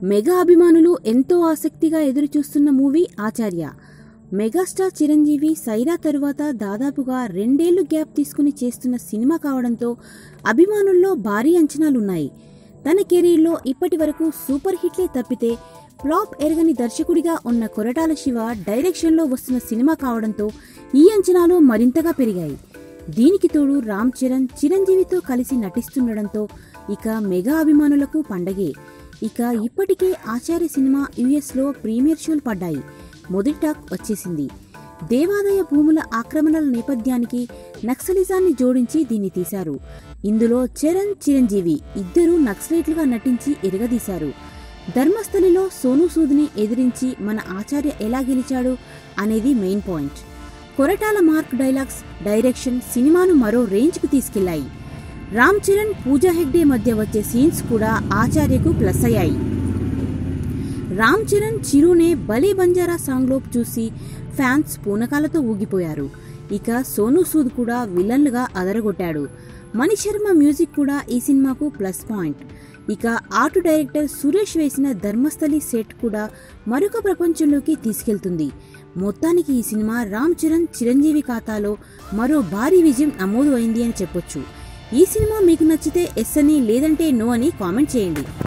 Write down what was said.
Mega అభిమానులు ఎంతో ఆసక్తిగా ఎదురుచూస్తున్న మూవీ ఆచార్య. మెగాస్టార్ చిరంజీవి సైరా తరువాత దాదాపుగా 2 ఏళ్లు గ్యాప్ తీసుకుని చేస్తున్న సినిమా కావడంతో అభిమానుల్లో భారీ అంచనాలున్నాయి. తన కెరీర్లో ఇప్పటి వరకు సూపర్ హిట్లే తప్పితే ఫ్లాప్ ఎరగని దర్శకుడిగా ఉన్న కొరటాల శివ డైరెక్షన్లో వస్తున్న సినిమా కావడంతో ఈ అంచనాలు మరింతగా పెరిగాయి. దీనికి తోడు రామ్ చరణ్ చిరంజీవితో కలిసి నటిస్తుండడంతో ఇక మెగా అభిమానులకు పండగే. ఇక ఇప్పటికే ఆచార్య సినిమా యుఎస్లో ప్రీమియర్ షోలు పడ్డాయి. మొదటి టాక్ వచ్చేసింది. దేవాదాయ భూముల ఆక్రమణల నేపథ్యానికి నక్సలిజాన్ని జోడించి దీన్ని తీశారు. ఇందులో చరణ్ చిరంజీవి ఇద్దరూ నక్సలైట్లుగా నటించి ఎరగదీశారు. ధర్మస్థలిలో సోనూ సూద్ని ఎదిరించి మన ఆచార్య ఎలా గెలిచాడు అనేది main point. Koratala mark dialogues, direction సినిమాను మరో రేంజ్కు తీసుకెళ్లాయి. రామ్ చరణ్, పూజా హెగ్డే మధ్య వచ్చే సీన్స్ కూడా ఆచార్యకు ప్లస్ అయ్యాయి. రామ్ చరణ్ చిరునే భలే బంజారా సాంగ్లో చూసి ఫ్యాన్స్ పూనకాలతో ఊగిపోయారు. ఇక సోనూ సూద్ కూడా విలన్లుగా అదరగొట్టాడు. మణిశర్మ మ్యూజిక్ కూడా ఈ సినిమాకు ప్లస్ పాయింట్. ఇక ఆర్ట్ డైరెక్టర్ సురేష్ వేసిన ధర్మస్థలి సెట్ కూడా మరొక ప్రపంచంలోకి తీసుకెళ్తుంది. మొత్తానికి ఈ సినిమా రామ్ చరణ్ చిరంజీవి ఖాతాలో మరో భారీ విజయం నమోదు అయింది అని చెప్పొచ్చు. ఈ సినిమా మీకు నచ్చితే ఎస్ అని, లేదంటే నో అని కామెంట్ చేయండి.